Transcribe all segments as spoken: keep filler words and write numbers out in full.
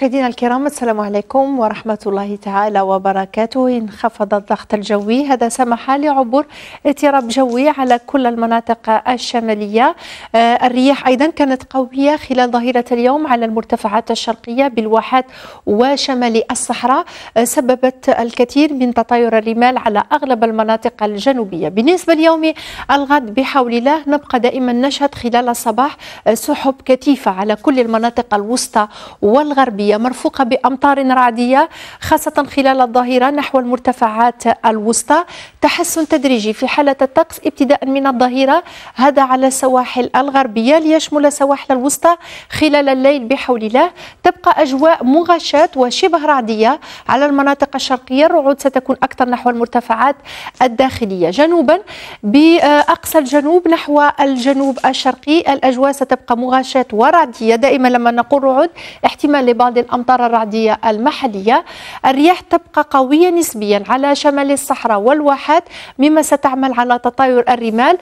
مشاهدينا الكرام، السلام عليكم ورحمة الله تعالى وبركاته. انخفض الضغط الجوي، هذا سمح لعبور اضطراب جوي على كل المناطق الشمالية. آه الرياح أيضا كانت قوية خلال ظهيرة اليوم على المرتفعات الشرقية بالواحات وشمال الصحراء، آه سببت الكثير من تطاير الرمال على أغلب المناطق الجنوبية. بالنسبة ليوم الغد بحول الله نبقى دائما نشهد خلال الصباح آه سحب كثيفة على كل المناطق الوسطى والغربية مرفوقة بأمطار رعدية خاصة خلال الظهيرة نحو المرتفعات الوسطى. تحسن تدريجي في حالة الطقس ابتداء من الظهيرة، هذا على السواحل الغربية ليشمل السواحل الوسطى. خلال الليل بحول الله تبقى أجواء مغشاة وشبه رعدية على المناطق الشرقية. الرعود ستكون أكثر نحو المرتفعات الداخلية. جنوبا بأقصى الجنوب نحو الجنوب الشرقي الأجواء ستبقى مغشاة ورعدية. دائما لما نقول رعود احتمال لبعض الأمطار الرعدية المحلية. الرياح تبقى قوية نسبيا على شمال الصحراء والواحات، مما ستعمل على تطاير الرمال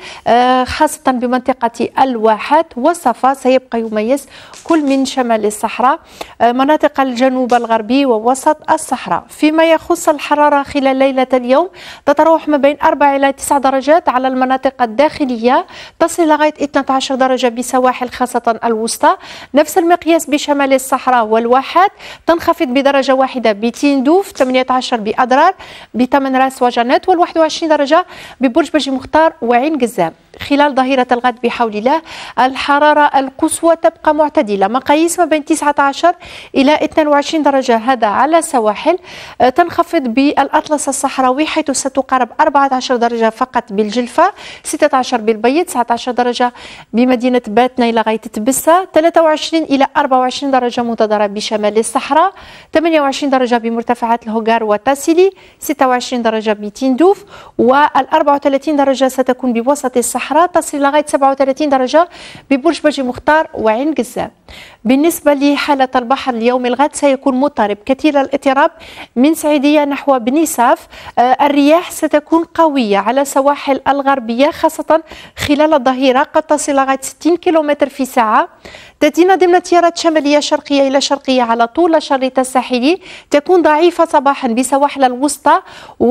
خاصة بمنطقة الواحات والصفا. سيبقى يميز كل من شمال الصحراء مناطق الجنوب الغربي ووسط الصحراء. فيما يخص الحرارة خلال ليلة اليوم تتراوح ما بين أربعة إلى تسعة درجات على المناطق الداخلية، تصل لغاية اثنتي عشرة درجة بسواحل خاصة الوسطى. نفس المقياس بشمال الصحراء والواحات، تنخفض بدرجة واحدة بتندوف، ثمانية عشر بأضرار، بتمن راس وجنات، والواحد وعشرين درجة ببرج بجي مختار وعين قزام. خلال ظهيرة الغد بحول الله الحرارة القصوى تبقى معتدلة، مقاييس ما بين تسعة عشر إلى اثنين وعشرين درجة، هذا على السواحل. تنخفض بالأطلس الصحراوي حيث ستقارب أربعة عشر درجة فقط بالجلفة، ستة عشر بالبيض، تسعة عشر درجة بمدينة باتنا إلى غاية تبسة، ثلاثة وعشرين إلى أربعة وعشرين درجة منتظرة بشمال الصحراء، ثمانية وعشرين درجة بمرتفعات الهوغار وتاسيلي، ستة وعشرين درجة بتندوف، وال أربعة وثلاثين درجة ستكون بوسط الصحراء، تصل لغاية سبعة وثلاثين درجة ببرج بجي مختار وعين قزام. بالنسبة لحالة البحر اليوم الغد سيكون مضطرب كثير الاضطراب من سعيدية نحو بني ساف. آه الرياح ستكون قوية على السواحل الغربية خاصة خلال الظهيرة، قد تصل لغاية ستين كيلومتر في الساعة. تأتينا ضمن تيارات شمالية شرقية إلى شرقية على طول الشريط الساحلي، تكون ضعيفة صباحا بسواحل الوسطى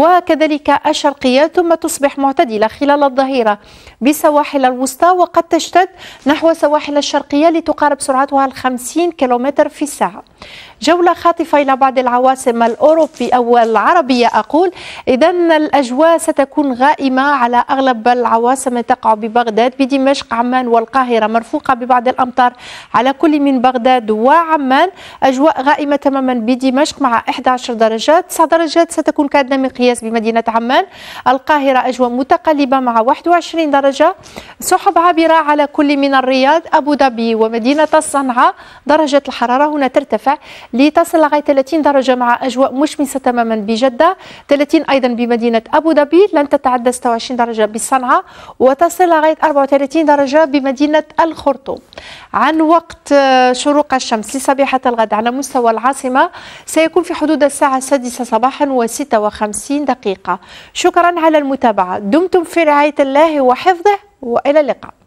وكذلك الشرقية، ثم تصبح معتدلة خلال الظهيرة بسواحل الوسطى، وقد تشتد نحو سواحل الشرقية لتقارب سرعتها الخمسين كيلومتر في الساعة. جولة خاطفة إلى بعض العواصم الأوروبية أو العربية أقول. إذن الأجواء ستكون غائمة على أغلب العواصم تقع ببغداد، بدمشق، عمان والقاهرة، مرفوقة ببعض الأمطار على كل من بغداد وعمان. أجواء غائمة تماما بدمشق مع إحدى عشرة درجة، تسع درجات ستكون كادنة مقياس بمدينة عمان. القاهرة أجواء متقلبة مع واحد وعشرين درجة. سحب عابرة على كل من الرياض، أبو ظبي ومدينة الصنعاء. درجة الحرارة هنا ترتفع لتصل لغاية ثلاثين درجة مع أجواء مشمسة تماما بجدة، ثلاثين أيضا بمدينة أبو ظبي، لن تتعدى ستة وعشرين درجة بالصنعاء، وتصل لغاية أربعة وثلاثين درجة بمدينة الخرطوم. عن وقت شروق الشمس لصبيحة الغد على مستوى العاصمة سيكون في حدود الساعة السادسة صباحا وستة وخمسين دقيقة. شكرا على المتابعة، دمتم في رعاية الله وحفظه، وإلى اللقاء.